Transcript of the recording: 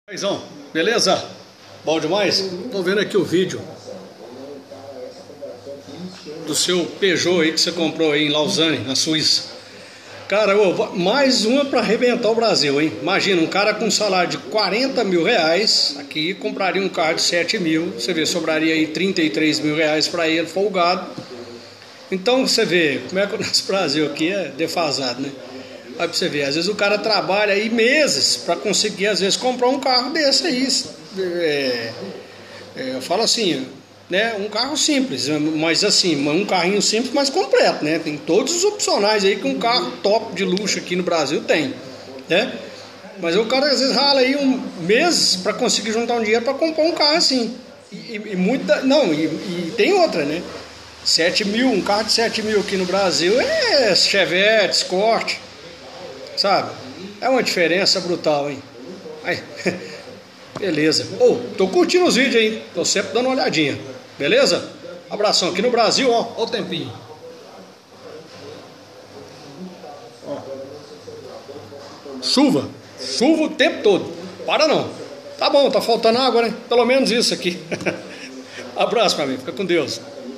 Paizão, beleza? Bom demais? Tô vendo aqui o vídeo do seu Peugeot aí que você comprou aí em Lausanne, na Suíça. Cara, mais uma para arrebentar o Brasil, hein? Imagina, um cara com um salário de 40 mil reais aqui compraria um carro de 7 mil. Você vê, sobraria aí 33 mil reais para ele, folgado. Então você vê como é que o nosso Brasil aqui é defasado, né? Aí pra você ver, às vezes o cara trabalha aí meses para conseguir, às vezes, comprar um carro desse aí. Eu falo assim, né? Um carro simples, mas assim, um carrinho simples, mas completo, né? Tem todos os opcionais aí que um carro top de luxo aqui no Brasil tem, né? Mas o cara às vezes rala aí meses para conseguir juntar um dinheiro para comprar um carro assim. E tem outra, né? 7 mil, um carro de 7 mil aqui no Brasil é Chevette, Escort, sabe? É uma diferença brutal, hein? Aí, beleza. Tô curtindo os vídeos aí, tô sempre dando uma olhadinha. Beleza? Abração. Aqui no Brasil, ó o tempinho. Ó. Chuva o tempo todo. Para não. Tá bom, tá faltando água, né? Pelo menos isso aqui. Abraço, meu amigo. Fica com Deus.